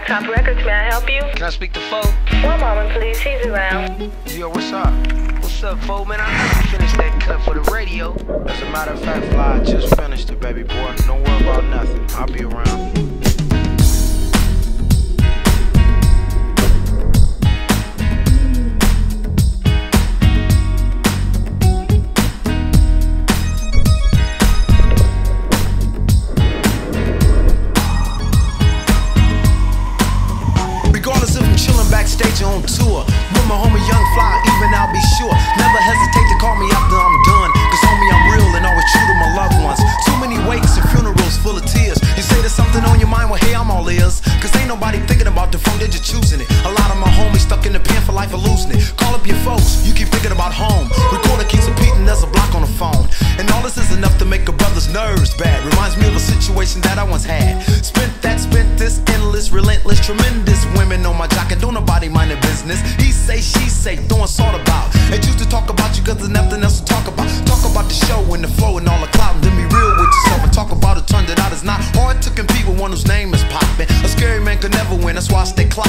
Blacktop Records, may I help you? Can I speak to Fo? One moment, please. He's around. Yo, what's up? What's up, Fo? Man, I heard you finished that cut for the radio. As a matter of fact, Fly, I just finished it, baby boy. Don't worry about nothing. I'll be around. Regardless if I'm chillin' backstage or on tour, with my homie Young Fly, even I'll be sure. Never hesitate to call me after I'm done, cause homie I'm real and always true to my loved ones. Too many wakes and funerals full of tears. You say there's something on your mind, well hey, I'm all ears. Cause ain't nobody thinking about the phone, they're just choosing it. A lot of my homies stuck in the pen for life of losing it. Call up your folks, you keep thinking about home. Recorder keeps repeating, there's a block on the phone. And all this is enough to make a brother's nerves bad. Reminds me of a situation that I once had. Spent this, endless, relentless, tremendous women on my jacket, don't nobody mind their business. He say, she say, throwing salt about. They choose to talk about you cause there's nothing else to talk about. Talk about the show and the flow and all the clout, and then be real with yourself and talk about it, turned it out. It's not hard to compete with one whose name is poppin'. A scary man could never win, that's why I stay clout.